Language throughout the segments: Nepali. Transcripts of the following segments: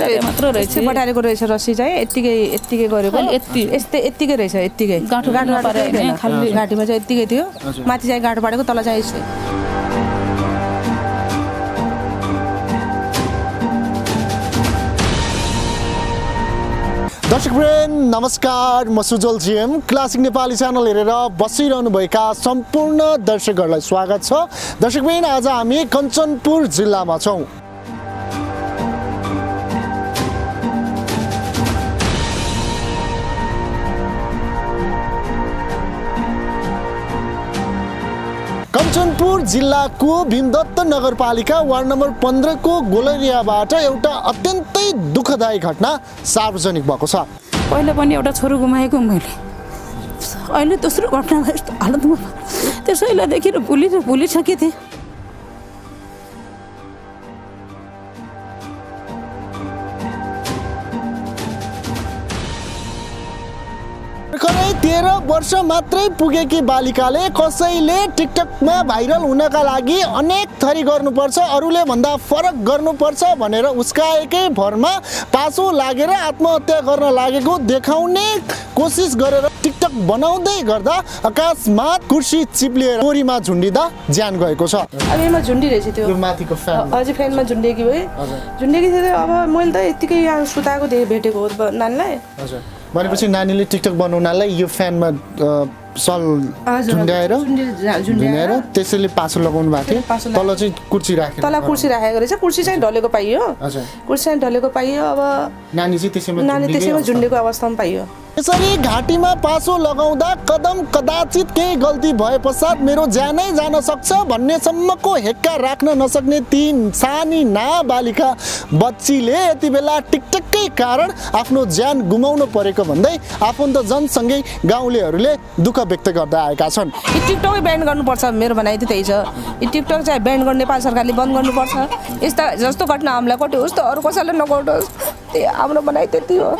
मात्र रहेछ बटारेको रहेछ रस्सी चाहिँ यतिकै गरेको यतिकै रहेछ यतिकै गाँठो खाली घाँटीमा चाहिँ यतिकै थियो माथि चाहिँ गाँठो पाडेको तल चाहिँ दर्शकवृन्द नमस्कार, म Sujal GM. Classic Nepali channel हेरेर बसिरहनुभएका सम्पूर्ण दर्शकहरूलाई स्वागत छ। दर्शकवृन्द आज हामी कञ्चनपुर जिल्लामा छौँ। कञ्चनपुर जिल्लाको भीमदत्त नगरपालिका वार्ड नम्बर 15 को गोलरियाबाट एउटा अत्यन्तै दुःखदायी घटना सार्वजनिक भएको छ। पहिले पनि एउटा छोरो गुमाएको मैले, अहिले दोस्रो घटना यस्तो हालतमा त्यसैलाई देखेर भुलिसकेको थिएँ। भर्खरै 13 वर्ष मात्रै पुगेकी बालिकाले कसैले टिकटकमा भाइरल हुनका लागि अनेक थरी गर्नुपर्छ, अरूले भन्दा फरक गर्नुपर्छ भनेर उस्काएकै भरमा पासो लागेर आत्महत्या गर्न लागेको देखाउने कोसिस गरेर टिकटक बनाउँदै गर्दा अकस्मात कुर्सी चिप्लिएर कोरीमा झुन्डिँदा ज्यान गएको छ। अब यसमा झुन्डिरहेछ त्यो माथिको फ्यान अझै फ्यानमा झुन्डेकी भए झुन्डेकी थियो। अब मैले त यतिकै यहाँ सुताएको देखेँ भेटेको हो नानीलाई। हजुर, भनेपछि नानीले टिकटक बनाउनलाई यो फ्यानमा सल झुन्ड्याएर त्यसैले पासो लगाउनु भएको थियो। तल चाहिँ कुर्सी राखेको रहेछ। कुर्सी चाहिँ ढलेको पाइयो। कुर्सी चाहिँ ढलेको पाइयो। अब नानी त्यसैमा झुन्डेको अवस्थामा पाइयो। यसरी घाँटीमा पासो लगाउँदा कदम कदाचित केही गल्ती भए पश्चात मेरो ज्यानै जान सक्छ भन्नेसम्मको हेक्का राख्न नसक्ने तीन सानी नाबालिका बच्चीले यति बेला टिकटककै कारण आफ्नो ज्यान गुमाउनु परेको भन्दै आफन्तजनसँगै गाउँलेहरूले दुःख व्यक्त गर्दै आएका छन्। टिकटकै ब्यान गर्नुपर्छ, मेरो भनाइ त्यही छ। यो टिकटक चाहिँ ब्यान गर्ने नेपाल सरकारले बन्द गर्नुपर्छ। यस्ता जस्तो घटना हामीलाई घट्योस् त अरू कसैलाई नघटोस्, त्यही हाम्रो भनाइ त्यति हो।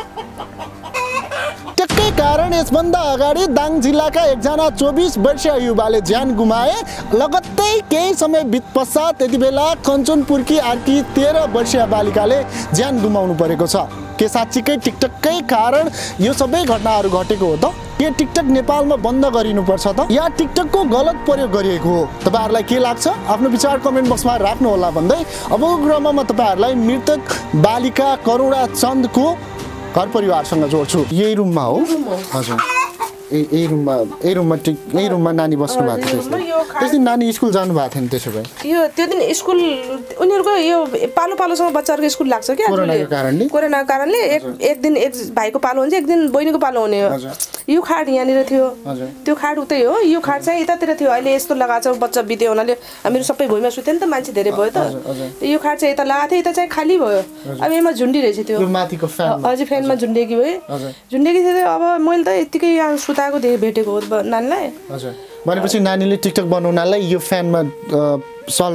टिकटकै कारण यसभन्दा अगाडि दाङ जिल्लाका एकजना 24 वर्षीय युवाले ज्यान गुमाए। लगत्तै केही समय बित पश्चात यति बेला कञ्चनपुरकी अर्की 13 वर्षीय बालिकाले ज्यान गुमाउनु परेको छ। के साँच्चीकै टिकटककै कारण यो सबै घटनाहरू घटेको हो त? के टिकटक नेपालमा बन्द गरिनुपर्छ त, या टिकटकको गलत प्रयोग गरिएको हो? तपाईहरुलाई के लाग्छ? आफ्नो विचार कमेन्ट बक्समा राख्नु होला भन्दै अबको क्रममा म तपाईहरुलाई मृतक बालिका करुणा चन्दको घर परिवारसँग जोड्छु। यही रुममा हो? हजुर, यही रुममा नानी बस्नु भएको थियो। त्यसदिन नानी स्कुल जानु भएको थिएन? त्यसो भए त्यो दिन स्कुल उनीहरूको यो पालोसँग बच्चाहरूको स्कुल लाग्छ क्या कोरोनाको कारणले। एक दिन एक भाइको पालो हुन्छ, एक दिन बहिनीको पालो हुने हो। यो खाट यहाँनिर थियो, त्यो खाट उतै हो, यो खाट चाहिँ यतातिर थियो। अहिले यस्तो लगाएको छ, बच्चा बित्यो हुनाले हामीहरू सबै भुइँमा सुत्यो नि त, मान्छे धेरै भयो त। यो खाट चाहिँ यता लगाएको थियो, यता चाहिँ खाली भयो। अब यसमा झुन्डिरहेछ त्यो माथिको फ्यान अझै फ्यानमा झुन्डेकी भए झुन्डेकी थियो। अब मैले त यतिकै यहाँ सुताएको देखेँ भेटेको हो नानीलाई। हजुर, भनेपछि नानीले टिकटक बनाउनलाई यो फ्यानमा सल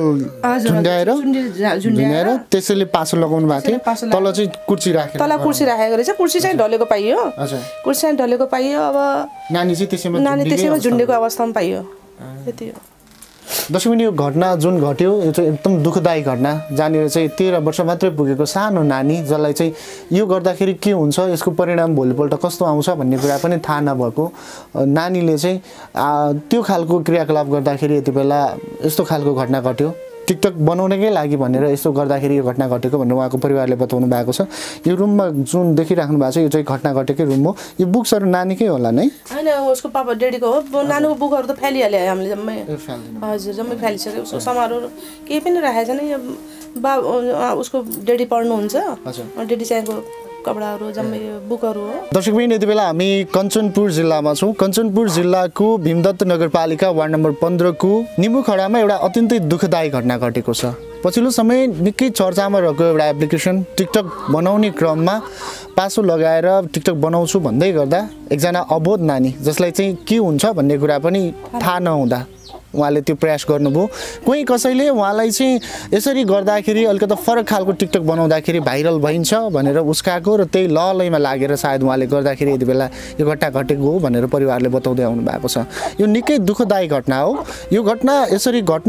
झुन्ड्याएर त्यसैले पासो लगाउनु भएको थियो। तल चाहिँ कुर्सी राखेको रहेछ। कुर्सी चाहिँ ढलेको पाइयो। कुर्सी चाहिँ ढलेको पाइयो। अब नानी त्यसैमा झुन्डेको अवस्थामा पाइयो। त्यति हो। दर्शकबिन, यो घटना जुन घट्यो यो चाहिँ एकदम दुःखदायी घटना। जहाँनिर चाहिँ 13 वर्ष मात्रै पुगेको सानो नानी, जसलाई चाहिँ यो गर्दाखेरि के हुन्छ, यसको परिणाम भोलिपल्ट कस्तो आउँछ भन्ने कुरा पनि थाहा नभएको नानीले चाहिँ त्यो खालको क्रियाकलाप गर्दाखेरि यति बेला यस्तो खालको घटना घट्यो। टिकटक बनाउनकै लागि भनेर यस्तो गर्दाखेरि यो घटना घटेको भनेर उहाँको परिवारले बताउनु भएको छ। यो रुममा जुन देखिराख्नु भएको छ यो चाहिँ घटना घटेकै रुम हो। यो बुक्सहरू नानीकै होला नै? होइन, उसको पापा डेडीको हो। नानीको बुकहरू त फ्यालिहाल्यो हामीले जम्मै। हजुर, जम्मै फ्यालिसक्यो। उसको सामानहरू केही पनि राखेको छैन। यो उसको डेडी पढ्नुहुन्छ, डेडी चाहिँको कपडाहरू जम्मै बुकहरू हो। दर्शकबिन, यति बेला हामी कञ्चनपुर जिल्लामा छौँ। कञ्चनपुर जिल्लाको भीमदत्त नगरपालिका वार्ड नम्बर 15 को निम्बुखडामा एउटा अत्यन्तै दुःखदायी घटना घटेको छ। पछिल्लो समय निकै चर्चामा रहेको एउटा एप्लिकेसन टिकटक बनाउने क्रममा पासो लगाएर टिकटक बनाउँछु भन्दै गर्दा एकजना अबोध नानी, जसलाई चाहिँ के हुन्छ भन्ने कुरा पनि थाहा नहुँदा उहाँले त्यो प्रयास गर्नुभयो। कोही कसैले उहाँलाई चाहिँ यसरी गर्दाखेरि अलिकति फरक खालको टिकटक बनाउँदाखेरि भाइरल भइन्छ भनेर उस्काएको र त्यही ललैमा लागेर सायद उहाँले गर्दाखेरि यति बेला यो घटना घटेको हो भनेर परिवारले बताउँदै आउनु भएको छ। यो निकै दुःखदायी घटना हो। यो घटना यसरी घट्नु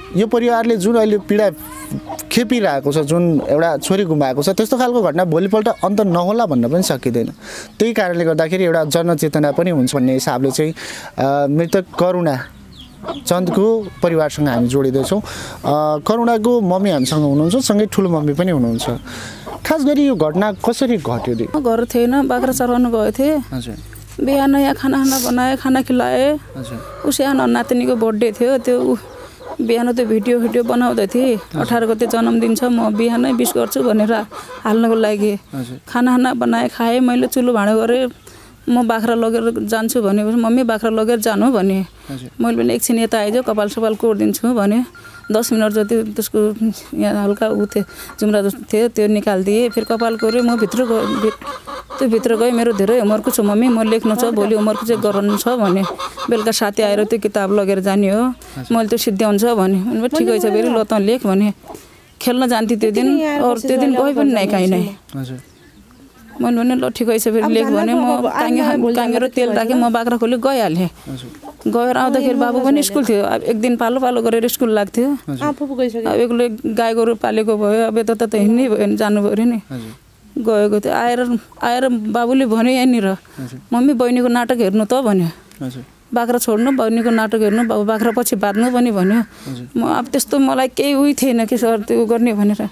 यो परिवारले जुन अहिले पीडा खेपिरहेको छ, जुन एउटा छोरी गुमाएको छ, त्यस्तो खालको घटना भोलिपल्ट अन्त नहोला भन्न पनि सकिँदैन। त्यही कारणले गर्दाखेरि एउटा जनचेतना पनि हुन्छ भन्ने हिसाबले चाहिँ मृतक करुणा चन्दको परिवारसँग हामी जोडिँदैछौँ। करुणाको मम्मी हामीसँग हुनुहुन्छ, सँगै ठुलो मम्मी पनि हुनुहुन्छ। खास गरी यो घटना कसरी घट्यो? घर थिएन, बाख्रा चराउनु गएको थिएँ। बिहान यहाँ खाना बनाएँ, खाना खिलाएँ। उस यहाँ नातिनीको बर्थडे थियो, त्यो बिहान त्यो भिडियो बनाउँदै थिएँ। 18 गते जन्मदिन छ, म बिहानै विश गर्छु भनेर हाल्नको लागि खाना बनाएँ, खाएँ। मैले चुलो भाँडो गरेँ। म बाख्रा लगेर जान्छु भनेपछि मम्मी बाख्रा लगेर जानु भने मैले पनि एकछिन यता आइज कपाल सपाल कोरिदिन्छु भने 10 मिनट जति त्यसको यहाँ हल्का उ थियो जुम्रा जस्तो थियो, त्यो निकालिदिएँ। फेरि कपाल कोरेँ, म त्यो भित्र गएँ। मेरो धेरै होमवर्क छ मम्मी, म लेख्नु छ, भोलि होमवर्क चाहिँ गर्नु छ भने बेलुका साथी आएर त्यो किताब लगेर जाने हो, मैले त्यो सिद्ध्याउँछ भने ठिकै छ फेरि ल त लेख भने खेल्न जान्थेँ त्यो दिन। अरू त्यो दिन गए पनि नै काहीँ नै। मैले भने ल ठिकै छ फेरि लेख भने म काँगेर तेल राखेँ, म बाख्रा खोली गइहालेँ। गएर आउँदाखेरि बाबु पनि स्कुल थियो। अब एक दिन पालो गरेर स्कुल लाग्थ्यो। अब एक्लै गाई गोरु पालेको भयो, अब यता त हिँड्नै भयो नि, जानु पऱ्यो नि। गएको थियो। आएर बाबुले भन्यो यहाँनिर मम्मी बहिनीको नाटक हेर्नु त भन्यो। बाख्रा छोड्नु, बहिनीको नाटक हेर्नु, बाबु बाख्रा पछि बाँध्नु पनि भन्यो। म अब त्यस्तो मलाई केही उयो थिएन कि सर त्यो गर्ने भनेर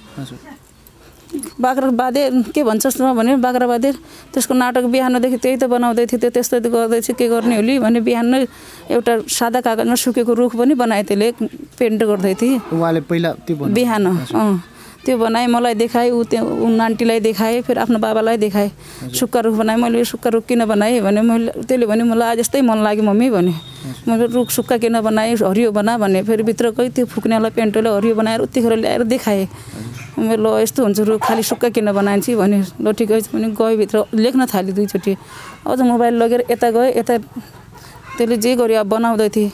बाख्रा बाँधे के भन्छस् न भने बाख्रा बाँधे त्यसको नाटक बिहानदेखि त्यही त बनाउँदै थियो, त्यो त्यस्तै गर्दैछु के गर्ने होली भने बिहान नै एउटा सादा कागजमा सुकेको रुख पनि बनाए, त्यसले पेन्ट गर्दै थिएँ उहाँले पहिला बिहान। त्यो बनाएँ, मलाई देखाएँ, ऊ नान्टीलाई देखाएँ, फेरि आफ्नो बाबालाई देखाएँ। सुक्खा रुख बनाएँ। मैले सुक्खा रुख किन बनाएँ भने त्यसले भने मलाई आज यस्तै मन लाग्यो मम्मी भने। मैले रुख सुक्खा किन बनाएँ, हरियो बना भने फेरि भित्र गई त्यो फुक्नेवाला पेन्टले हरियो बनाएर उतिखेर ल्याएर देखाएँ। मेरो ल यस्तो हुन्छ रुख खालि सुक्खा किन बनाइन्छ भने ल ठिकै छ भने गएँ भित्र लेख्न थालेँ। 2 चोटि अझ मोबाइल लगेर यता गएँ, यता त्यसले जे गर्यो अब बनाउँदै थिएँ।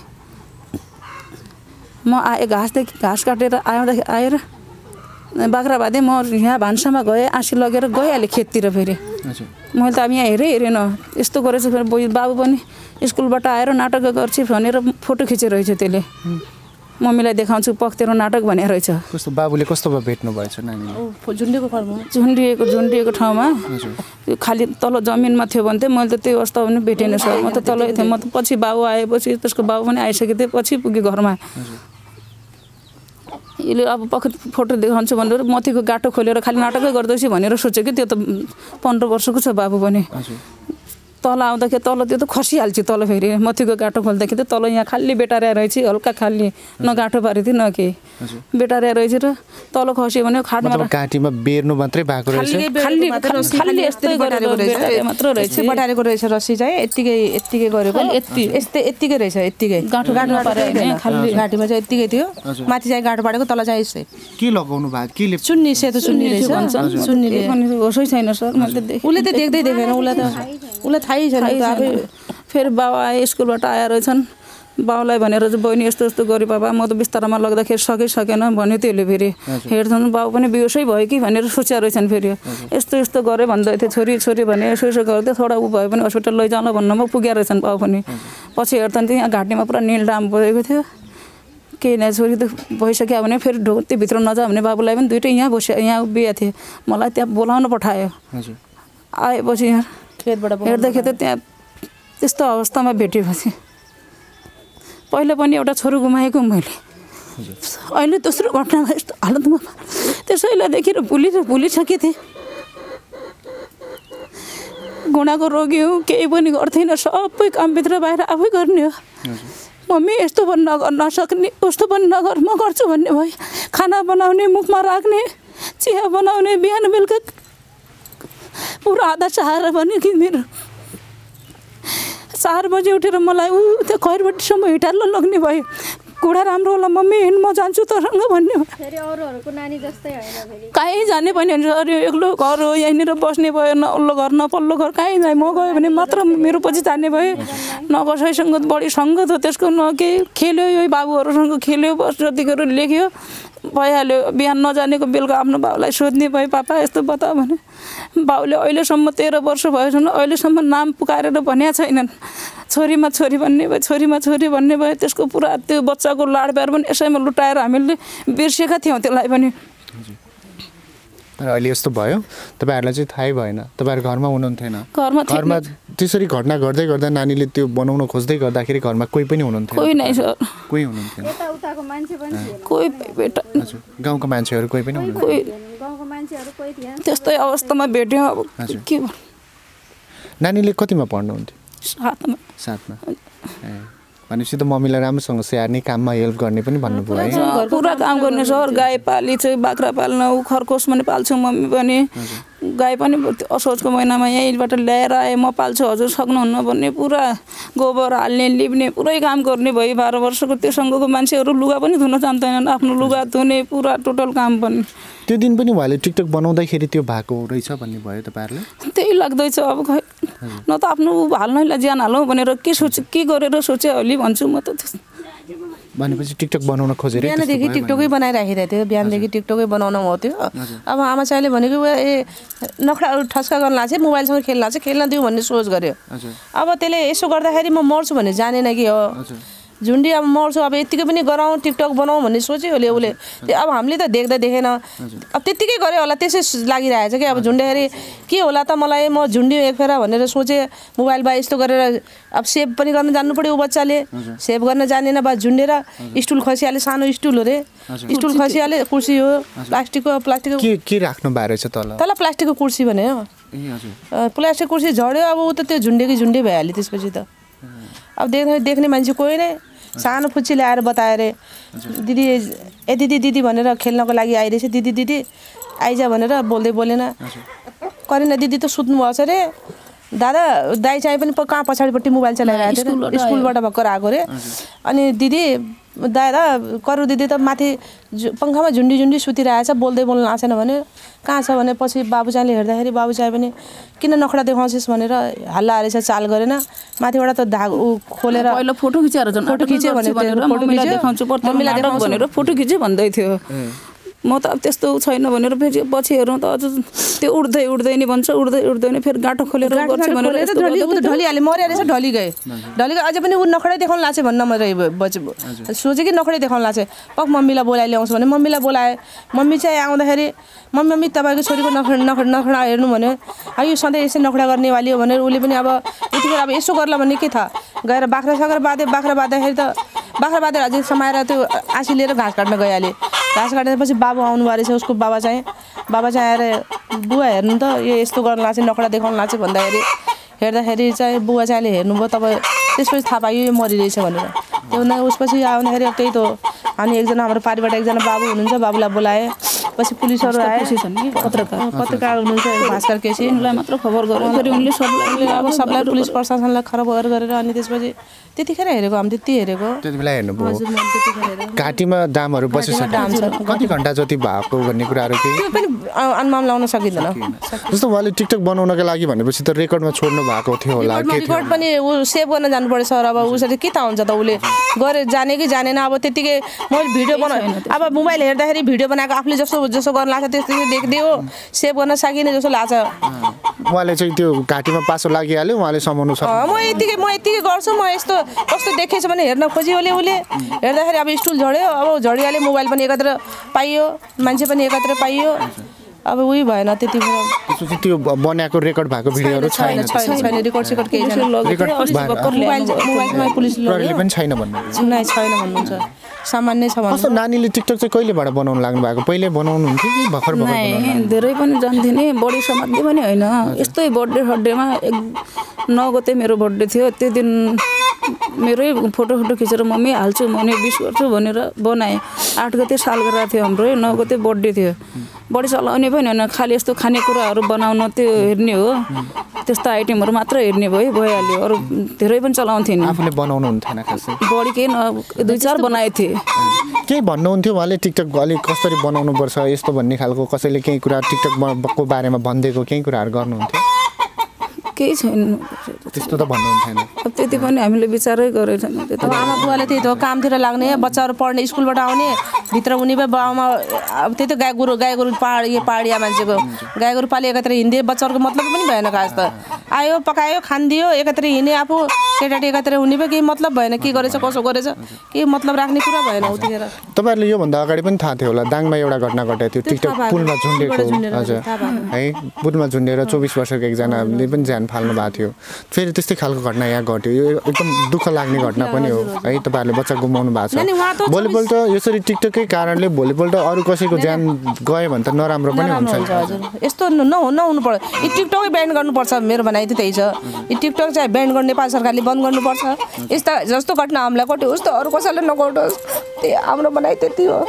म आएँ घाँस काटेर आएर बाख्रा बाँधेँ। म यहाँ भान्सामा गएँ, आँसी लगेर गइहालेँ खेततिर। फेरि मैले त अब यहाँ हेरेन यस्तो गरेछ। फेरि बाबु पनि स्कुलबाट आएर नाटक गर्छु भनेर फोटो खिचेर रहेछ, त्यसले मम्मीलाई देखाउँछु पक्तेर नाटक भनेर रहेछ। कस्तो बाबुले कस्तो भेट्नु भएछ नानीले? झुन्डिएको ठाउँमा खालि तल जमिनमा थियो भने मैले त त्यो अवस्था पनि भेटेन सर। म त तलै थिएँ। म त पछि बाबु आएपछि त्यसको बाबु पनि आइसकेको थिएँ, पछि पुगेँ घरमा। यसले अब फोटो देखाउँछु भनेर मथीको गाटो खोलेर खालि नाटकै गर्दैछु भनेर सोच्यो कि त्यो त 15 वर्षको छ बाबु पनि। तल आउँदाखेरि तल त्यो त खसिहाल्छ तल। फेरि मथीको गाटो खोल्दाखेरि त तल यहाँ खाली बेटारिया रहेछ, हल्का खाली न गाँठो पारेको थियो न के बेटारिया रहेछ र तल खस्यो भने खाटमा घाँटीमा बेर्नु मात्रै भएको रहेछ। खाली यस्तै गरेको मात्र रहेछ, बटारेको रहेछ रस्सी चाहिँ यत्तिकै गरेको यत्तिकै रहेछ, यत्तिकै गाँठो पारेको खाली घाँटीमा चाहिँ यत्तिकै थियो। माथि चाहिँ गाँठो पारेको, तल चाहिँ यस्तै के लगाउनु भएको? के सुन्नी सेतो सुन्नी रहेछ। सुन्नीले होसै छैन सर। मैले उसले त देख्दै देखेन, उसलाई थाहै छैन। फेरि बाबा आए स्कुलबाट आएर रहेछन्। बाउलाई भनेर चाहिँ बहिनी यस्तो यस्तो गऱ्यो बाबा, म त बिस्तारामा लग्दाखेरि सकेन भन्यो त्यसले। फेरि हेर्छन् बाउ पनि बेहोसै भयो कि भनेर सोचेर रहेछन्। फेरि यस्तो गऱ्यो भन्दै थियो, छोरी भने यसो गर्दै थोडा ऊ भयो भने हस्पिटल लैजाउन भन्नमा पुगेर रहेछन् बाउ पनि। पछि हेर्छन् त्यहाँ घाँटीमा पुरा निलडाम भएको थियो। केही नै छोरी त भइसक्यो भने फेरि भित्र नजा भने बाबुलाई पनि दुइटै यहाँ बस्यो, यहाँ बिहा थियो। मलाई त्यहाँ बोलाउन पठायो। आएपछि यहाँ हेर्दाखेरि त्यहाँ त्यस्तो अवस्थामा भेटेपछि पहिला पनि एउटा छोरो गुमाएको मैले, अहिले दोस्रो घटनामा यस्तो हालतमा त्यसैलाई देखेर भुलिसकेको थिएँ। गुणाको रोगी हो, केही पनि गर्थेन, सबै कामभित्र बाहिर आफै गर्ने हो। मम्मी यस्तो पनि नसक्ने, उस्तो पनि नगर, म गर्छु भन्ने भयो। खाना बनाउने, मुखमा राख्ने, चिया बनाउने, बिहान बेलुका पुरा आधा सहारा भन्यो कि मेरो 4 बजे उठेर मलाई त्यो खैरबटीसम्म हिटार लग्ने भयो। घुँडा राम्रो होला मम्मी हिँड, म जान्छु तसँग भन्ने भयो। कहीँ जाने पनि हुन्छ, एक्लो घर हो, यहीँनिर बस्ने भयो, न अल्लो घर न पल्लो घर, कहीँ जाएँ म गयो भने मात्र मेरो पछि जाने भयो। न कसैसँग बढी सङ्गत हो त्यसको, न केही खेल्यो, यही बाबुहरूसँग खेल्यो, बस जतिको लेख्यो भइहाल्यो। बिहान नजानेको बेलुका आफ्नो बाउलाई सोध्ने भयो, पापा यस्तो बता भने बाउले अहिलेसम्म 13 वर्ष भएछन्, अहिलेसम्म नाम पुकारेर भनेका छैनन्। छोरीमा छोरी भन्ने भयो छोरीमा छोरी भन्ने भयो त्यसको पुरा त्यो बच्चाको लाडप्यार पनि यसैमा लुटाएर हामीले बिर्सेका थियौँ त्यसलाई पनि तर अहिले यस्तो भयो तपाईहरुलाई चाहिँ थाहै भएन तपाईहरु घरमा हुनुहुन्थेन घरमा त्यसरी घटना गर्दै गर्दा नानीले त्यो बनाउन खोज्दै गर्दाखेरि घरमा कोही पनि हुनुहुन्थेन कोही नै सर कोही हुनुहुन्थेन यता उताको मान्छे पनि थिएन कोही बेटा हजुर गाउँको मान्छेहरु कोही पनि हुनुहुन्थेन कोही गाउँको मान्छेहरु कोही थिएन त्यस्तै अवस्थामा भेट्यौँ अब के नानीले कतिमा पढ्नुहुन्थ्यो 7 मा भनेपछि त मम्मीलाई राम्रोसँग स्याहार्ने काममा हेल्प गर्ने पनि भन्नुभयो है पुरा काम गर्ने सर गाई पाली चाहिँ बाख्रा पाल्न उ खरगोश पनि पाल्छु मम्मी पनि गाई पनि असोजको महिनामा यहीँबाट ल्याएर आएँ म पाल्छु हजुर सक्नुहुन्न भन्ने पुरा गोबर हाल्ने लिप्ने पुरै काम गर्ने भयो 12 वर्षको त्योसँगको मान्छेहरू लुगा पनि धुन जान्दैनन् आफ्नो लुगा धुने पुरा टोटल काम पनि त्यो दिन पनि उहाँले टिकटक बनाउँदाखेरि त्यो भएको रहेछ भन्ने भयो तपाईहरुले त्यही लाग्दैछ अब खै न त आफ्नो हाल्नैलाई ज्यान हालौँ भनेर के गरेर सोचे अलि भन्छु म त भनेपछि टिकटक बनाउन खोजेर बिहानदेखि टिकटकै बनाइराखेको थियो बिहानदेखि टिकटकै बनाउन हो त्यो अब आमा चाहिँले भनेको ए नखडा ठस्का गर्न लाग्छ मोबाइलसँग खेल्न लाग्छ खेल्न दिउँ भन्ने सोच गर्यो अब त्यसले यसो गर्दाखेरि म मर्छु भन्ने जानेन कि हो झुन्डी अब मर्छु अब यतिकै पनि गराउँ टिकटक बनाउँ भन्ने सोच्यो उसले अब हामीले त देख्दा देखेन अब त्यतिकै गऱ्यो होला त्यसै लागिरहेछ कि अब झुन्ड्याखेरि के होला त मलाई म झुन्डी एक फेरा भनेर सोचेँ मोबाइलमा यस्तो गरेर अब सेभ पनि गर्न जान्नु पर्यो ऊ बच्चाले सेभ गर्न जानेन बा झुन्डेर स्टुल खसिहाले सानो स्टुल हो रे स्टुल खसिहाले कुर्सी हो प्लास्टिकको के राख्नु भएको छ तल प्लास्टिकको कुर्सी भने हो प्लास्टिक कुर्सी झड्यो अब ऊ त त्यो झुन्डे भइहाल्यो त्यसपछि त अब देख्ने मान्छे कोही नै सानो फुच्ची ल्याएर बताएर दिदी ए दिदी भनेर खेल्नको लागि आइरहेछ दिदी आइजा भनेर बोल्दै बोलेन करिना दिदी त सुत्नु भएको छ रे दाई चाहिँ पनि कहाँ पछाडिपट्टि मोबाइल चलाइरहेको थियो स्कुलबाट भर्खर आएको रे अनि दिदी दादा करु दिदी त माथि पंखामा झुन्डी सुतिरहेछ बोल्दै बोल्न आएन भने कहाँ छ भने पछि बाबुचाले हेर्दाखेरि बाबुचाले पनि किन नखडा देखाउँछस् भनेर हल्ला हालेछ चाल गरेन माथिबाट त धागो खोलेर पहिला फोटो खिचेर फोटो खिचे मम्मीलाई देखाउँछु भनेर फोटो खिचे भन्दै थियो म त अब त्यस्तो छैन भनेर फेरि पछि हेरौँ त अझ त्यो उड्दै नि भन्छ उड्दै नि फेरि गाँठो खोलेर गर्छ भनेर ढलिहाले मर्या रहेछ ढली गए अझै पनि ऊ नखडै देखाउन लाग्छ भन्न म सोचेँ कि नखडै देखाउन लाग्छ पक मम्मीलाई बोलाइ ल्याउँछ भने मम्मीलाई बोलाएँ मम्मी चाहिँ आउँदाखेरि मम्मी तपाईँको छोरीको नखडा हेर्नु भन्यो यो सधैँ यसै नखडा गर्ने वाली हो भनेर उसले पनि अब यतिखेर अब यसो गर्ला भन्ने के थाहा गएर बाख्रा बाँध्दाखेरि त बाख्रा बाँधेर अझै समाएर त्यो आँसी लिएर घाँस काट्न गइहाले घाँस काटेपछि बाबु आउनु भएको रहेछ उसको बाबा चाहिँ आएर बुवा हेर्नु त यो यस्तो गर्न लाग्छ नखडा देखाउन लाग्छ भन्दाखेरि हेर्दाखेरि चाहिँ बुवा चाहिँले हेर्नुभयो तपाईँ त्यसपछि थाहा पायो यो मरिरहेछ भनेर त्यो भन्दा उसपछि आउँदाखेरि त्यही त हामी एकजना हाम्रो पारिबाट एकजना बाबु हुनुहुन्छ बाबुलाई बोलाएँ पछि पुलिसहरू आए पत्रकार हुनुहुन्छ भास्कर केसी उनलाई मात्र खबर गर्यो फेरि उनले सबलाई पुलिस प्रशासनलाई खबर गरेर अनि त्यसपछि त्यतिखेर हेरेको हामी त्यति हेरेको त्यति बेला हेर्नुभयो घाँटीमा दामहरू बसिसक्यो कति घण्टा जति भएको भन्ने कुराहरू त्यो पनि अनुमान लगाउन सकिँदैन जस्तो उहाँले टिकटक बनाउनको लागि भनेपछि त रेकर्डमा छोड्नु भएको थियो होला रेकर्ड पनि ऊ सेभ गर्न जानु पर्यो सर अब उसरी के थाहा हुन्छ त उसले गरे जाने कि जानेन अब त्यतिकै म भिडियो बनाएँ अब मोबाइल हेर्दाखेरि भिडियो बनाएको आफूले जसो गर्न लाग्छ त्यस्तै देख्दियो सेभ गर्न सकिने जस्तो लाग्छ उहाँले चाहिँ त्यो घाँटीमा पासो लागिहाल्यो उहाँले समाउनु सक्छ म यतिकै गर्छु म यस्तो कस्तो देखेछ भने हेर्न खोज्यो उसले हेर्दाखेरि अब स्टुल झड्यो अब झडिहाल्यो मोबाइल पनि एकत्र पाइयो मान्छे पनि एकत्र पाइयो अब उही भएन त्यतिखेर त्यो बनाएको रेकर्ड भएको भिडियोहरू छैन रेकर्ड केही छैन मोबाइलमा पुलिसले पनि छैन भन्नुहुन्छ सामान्य छ कस्तो नानीले टिकटक चाहिँ कहिलेबाट बनाउन लाग्नु भएको पहिले बनाउनु हुन्थ्यो कि भर्खर धेरै पनि जान्थे नि बडी समात्ने पनि होइन यस्तै बर्थडेमा 9 गते मेरो बर्थडे थियो त्यो दिन मेरै फोटो खिचेर मम्मी हाल्छु भने 20 गर्छु भनेर बनाएँ 8 गते सालगिरह थियो हाम्रो 9 गते बर्थडे थियो बडी चलाउने पनि होइन खालि यस्तो खानेकुराहरू बनाउन त्यो हेर्ने हो त्यस्ता आइटमहरू मात्र हेर्ने भइहाल्यो अरू धेरै पनि चलाउँथेँ नि आफूले बनाउनु हुन्थेन खासै बडी केही 2-4 बनाएको थिएँ केही भन्नुहुन्थ्यो उहाँले टिकटक अलिक कसरी बनाउनु पर्छ यस्तो भन्ने खालको कसैले केही कुरा टिकटकको बारेमा भनिदिएको केही कुराहरू गर्नुहुन्थ्यो केही छैन त्यस्तो त भन्नुहुन्थेन अब त्यति पनि हामीले विचारै गरेको छैन अब आमा बुवाले त्यही त कामतिर लाग्ने बच्चाहरू पढ्ने स्कुलबाट आउने भित्र उनी बाबामा अब त्यही त गाई गोरु पहाडिया मान्छेको गाई गोरु पाली एकत्र हिँड्दै बच्चाहरूको मतलब पनि भएन खास त आयो पकायो खानिदियो एकत्र हिँड्ने आफू केटाटी एकातिर हुने भयो केही मतलब भएन के गरेछ कसो गरेछ केही मतलब राख्ने कुरा भएन उतिखेर तपाईहरुले यो भन्दा अगाडि पनि थाहा थियो होला दाङमा एउटा घटना घटेको थियो टिकटक पुलमा झुन्डेको हजुर है पुलमा झुन्डेर 24 वर्षको एकजनाले पनि ज्यान फाल्नु भएको थियो फेरि त्यस्तै खालको घटना यहाँ घट्यो यो एकदम दुःख लाग्ने घटना पनि हो है तपाईहरुले बच्चा गुमाउनु भएको छ भोलिपल्ट यसरी टिकटकै कारणले भोलिपल्ट अरु कसैको ज्यान गयो भने त नराम्रो पनि हुन्छ हजुर यस्तो नहुनु पर्यो यो टिकटकै ब्यान गर्नुपर्छ मेरो भनाइ त्यही छ यो टिकटक चाहिँ ब्यान गर्न नेपाल सरकारले बन्द गर्नुपर्छ यस्ता जस्तो घटना हामीलाई घट्यो उस्तो अरु कसैले नघटोस् त्यही हाम्रो भनाइ त्यति हो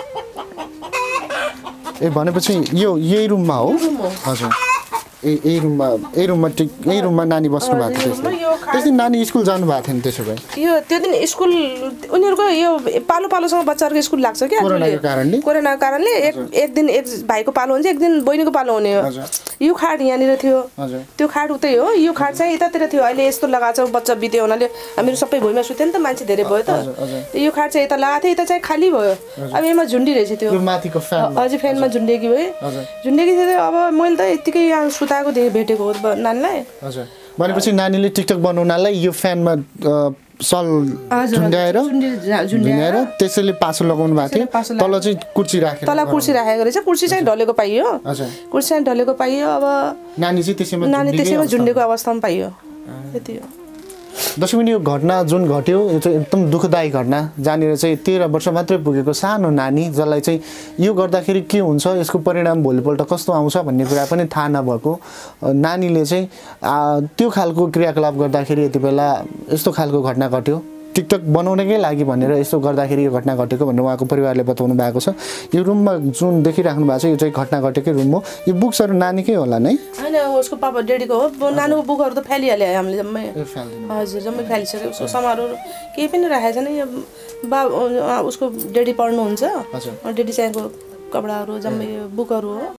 ए भनेपछि यो यही रुममा हो हजुर यही रुममा नानी बस्नु भएको थियो त्यसै नानी स्कुल जानु भएको थिएन त्यसो भए यो त्यो दिन स्कुल उनीहरुको यो पालोसँग बच्चाहरुको स्कुल लाग्छ के कोरोनाको कारणले एक दिन एक भाइको पालो हुन्छ एक दिन बहिनीको पालो हुने हो यो खाट यहाँनिर थियो त्यो खाट उतै हो यो खाट चाहिँ यतातिर थियो अहिले यस्तो लगाएको छ बच्चा बिते हुनाले हामीहरु सबै भुइँमा सुत्यो नि त मान्छे धेरै भयो त यो खाट चाहिँ यता लगाएको थियो यता चाहिँ खाली भयो अब यसमा झुन्डी रहेछ त्यो माथिको फ्यान हजुर फ्यानमा झुन्डेकी भयो झुन्डेकी थियो अब मैले त यतिकै यहाँ सुताएको भेटेको हो नानीलाई हजुर भनेपछि नानीले टिकटक बनाउनलाई यो फ्यानमा सल झुन्ड्याएर त्यसैले पासो लगाउनु भएको थियो तल चाहिँ कुर्सी राखेर तल कुर्सी राखेको रहेछ कुर्सी चाहिँ ढलेको पाइयो कुर्सी चाहिँ ढलेको पाइयो अब नानी त्यसैमा झुन्डेको अवस्थामा पाइयो त्यति हो दर्शक यो घटना जुन घट्यो यो चाहिँ एकदम दुःखदायी घटना जहाँनिर चाहिँ 13 वर्ष मात्रै पुगेको सानो नानी जसलाई चाहिँ यो गर्दाखेरि के हुन्छ यसको परिणाम भोलिपल्ट कस्तो आउँछ भन्ने कुरा पनि थाहा नभएको नानीले चाहिँ त्यो खालको क्रियाकलाप गर्दाखेरि यति बेला यस्तो खालको घटना घट्यो टिकटक बनाउनकै लागि भनेर यस्तो गर्दाखेरि यो घटना घटेको भनेर उहाँको परिवारले बताउनु भएको छ यो रुममा जुन देखिराख्नु भएको छ यो चाहिँ घटना घटेकै रुम हो यो बुक्सहरु नानीकै होला नै हैन उसको पापा डेडीको हो नानीको बुकहरु त फ्यालिहाल्यो हामीले जम्मै हजुर जम्मै फ्यालिसक्यो उसको सामानहरु केही पनि राखेको छैन यो उसको डेडी पढ्नुहुन्छ हजुर डेडी चाहिँको कपडाहरु जम्मै बुकहरु हो